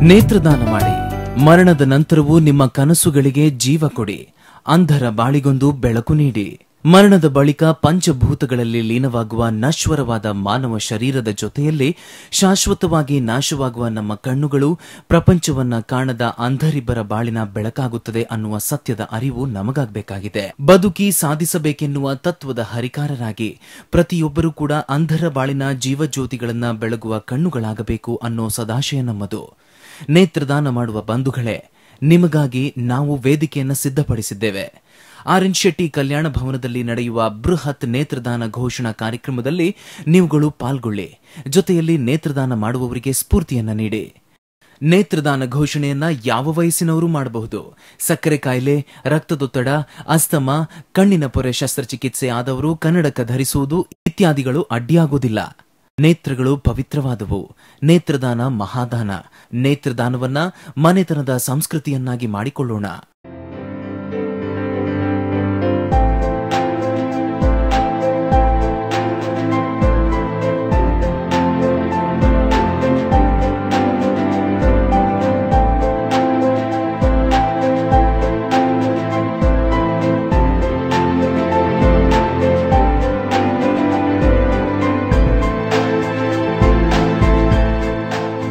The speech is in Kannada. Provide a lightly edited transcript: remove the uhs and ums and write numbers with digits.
ನೇತ್ರದಾನ ಮಾಡಿ. ಮರಣದ ನಂತರವೂ ನಿಮ್ಮ ಕನಸುಗಳಿಗೆ ಜೀವ ಕೊಡಿ. ಅಂಧರ ಬಾಳಿಗೊಂದು ಬೆಳಕು ನೀಡಿ. ಮರಣದ ಬಳಿಕ ಪಂಚಭೂತಗಳಲ್ಲಿ ಲೀನವಾಗುವ ನಶ್ವರವಾದ ಮಾನವ ಶರೀರದ ಜೊತೆಯಲ್ಲಿ ಶಾಶ್ವತವಾಗಿ ನಾಶವಾಗುವ ನಮ್ಮ ಕಣ್ಣುಗಳು ಪ್ರಪಂಚವನ್ನ ಕಾಣದ ಅಂಧರಿಬ್ಬರ ಬಾಳಿನ ಬೆಳಕಾಗುತ್ತದೆ ಅನ್ನುವ ಸತ್ಯದ ಅರಿವು ನಮಗಾಗಬೇಕಾಗಿದೆ. ಬದುಕಿ ಸಾಧಿಸಬೇಕೆನ್ನುವ ತತ್ವದ ಹರಿಕಾರರಾಗಿ ಪ್ರತಿಯೊಬ್ಬರೂ ಕೂಡ ಅಂಧರ ಬಾಳಿನ ಜೀವಜ್ಯೋತಿಗಳನ್ನ ಬೆಳಗುವ ಕಣ್ಣುಗಳಾಗಬೇಕು ಅನ್ನೋ ಸದಾಶಯ ನಮ್ಮದು. ನೇತ್ರದಾನ ಮಾಡುವ ಬಂಧುಗಳೇ, ನಿಮಗಾಗಿ ನಾವು ವೇದಿಕೆಯನ್ನು ಸಿದ್ಧಪಡಿಸಿದ್ದೇವೆ. ಆರ್.ಎನ್. ಶೆಟ್ಟಿ ಕಲ್ಯಾಣ ಭವನದಲ್ಲಿ ನಡೆಯುವ ಬೃಹತ್ ನೇತ್ರದಾನ ಘೋಷಣಾ ಕಾರ್ಯಕ್ರಮದಲ್ಲಿ ನೀವುಗಳು ಪಾಲ್ಗೊಳ್ಳಿ. ಜೊತೆಯಲ್ಲಿ ನೇತ್ರದಾನ ಮಾಡುವವರಿಗೆ ಸ್ಫೂರ್ತಿಯನ್ನ ನೀಡಿ. ನೇತ್ರದಾನ ಘೋಷಣೆಯನ್ನ ಯಾವ ವಯಸ್ಸಿನವರು ಮಾಡಬಹುದು. ಸಕ್ಕರೆ ಕಾಯಿಲೆ, ರಕ್ತದೊತ್ತಡ, ಅಸ್ತಮಾ, ಕಣ್ಣಿನ ಪೊರೆ ಶಸ್ತ್ರಚಿಕಿತ್ಸೆ ಆದವರು ಕನ್ನಡಕ ಧರಿಸುವುದು ಇತ್ಯಾದಿಗಳು ಅಡ್ಡಿಯಾಗುವುದಿಲ್ಲ. ನೇತ್ರಗಳು ಪವಿತ್ರವಾದವು. ನೇತ್ರದಾನ ಮಹಾದಾನ. ನೇತ್ರದಾನವನ್ನ ಮನೆತನದ ಸಂಸ್ಕೃತಿಯನ್ನಾಗಿ ಮಾಡಿಕೊಳ್ಳೋಣ.